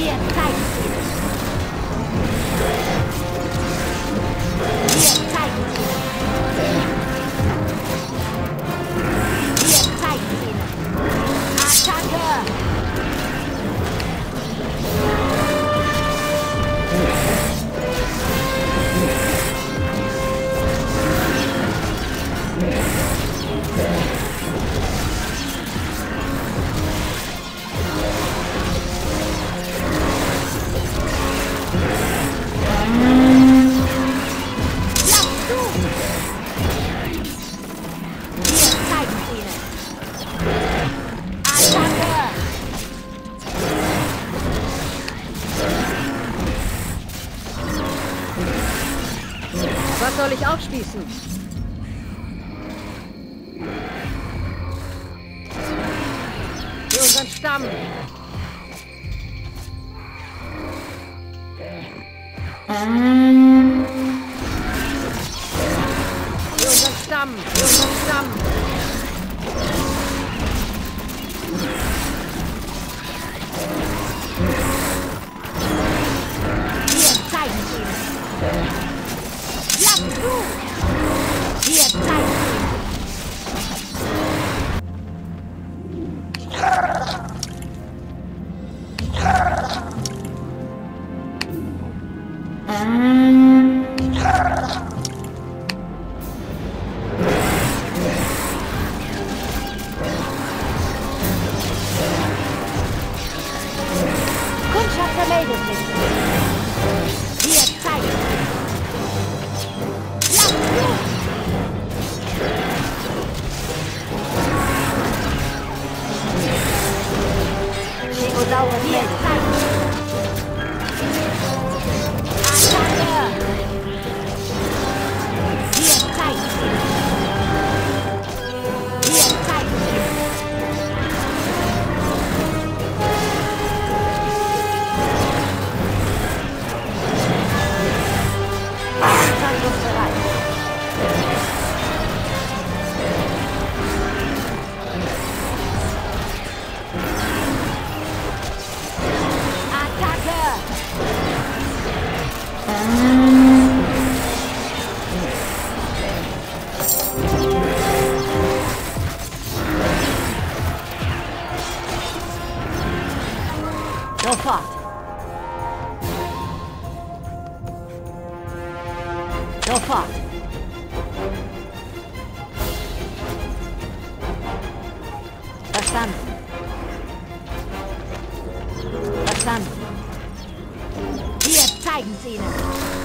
Wir zeigen es ihnen. Wir zeigen es ihnen. Wir zeigen es ihnen. Attacke! Was soll ich aufspießen? Für unseren Stamm. Für unseren Stamm. Für unseren Stamm. Wir zeigen es ihnen. Lass zu! Wir zeigen es ihnen. Kundschafter meldet sich. Wir zeigen es ihnen. Lass zu! Stegosaurus meldet sich. Attacke! Wir zeigen es ihnen. Wir zeigen es ihnen. Angriffsbereit. Attacke! Sofort. Sofort. Verstanden. Verstanden. Wir zeigen es ihnen.